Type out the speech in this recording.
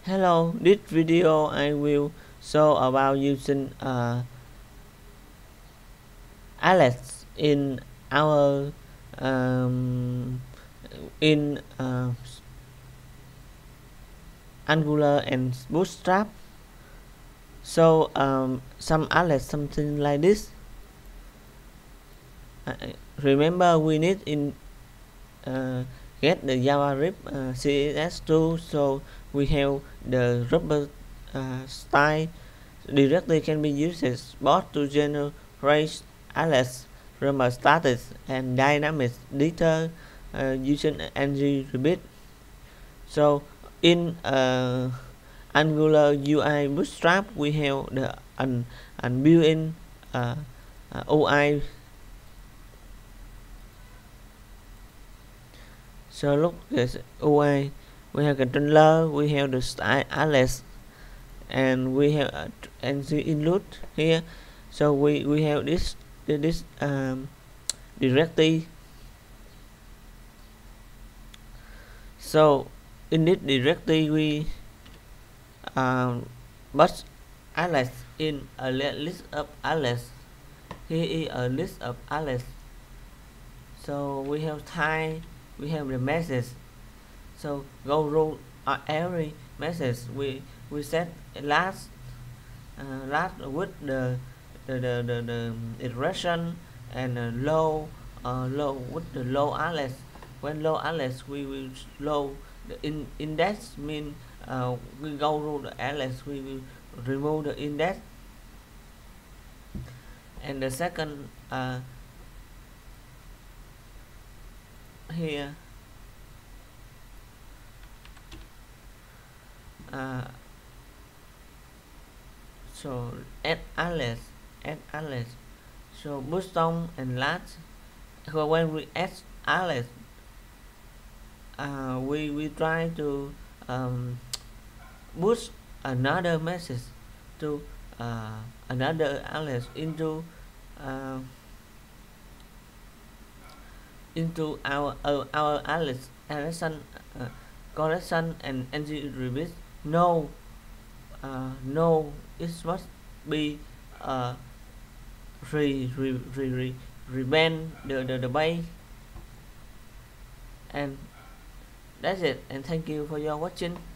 Hello, this video I will show about using Alex in our um, in Angular and Bootstrap. So some Alex something like this. Remember we need in get the JavaScript CSS2, so we have the rubber style directly can be used as both to generate Alex rumor status and dynamic data using ng repeat. So in Angular UI Bootstrap we have the built-in UI. So look at UI, we have controller, we have the style Alex, and we have ng include here. So we have this directory. So in this directory we put Alex in a list of Alex. Here is a list of Alex. So we have type, we have the message. So go through every message we set last with the iteration and low with the low Alex. When low Alex we will low the index, mean we go through the Alex, we will remove the index. And the second here so add Alex. So bootstrap and last. So when we add Alex, we try to push another message to another Alex into our Alex correction and ng repeat. No, it must be revamp the base. And that's it, and thank you for your watching.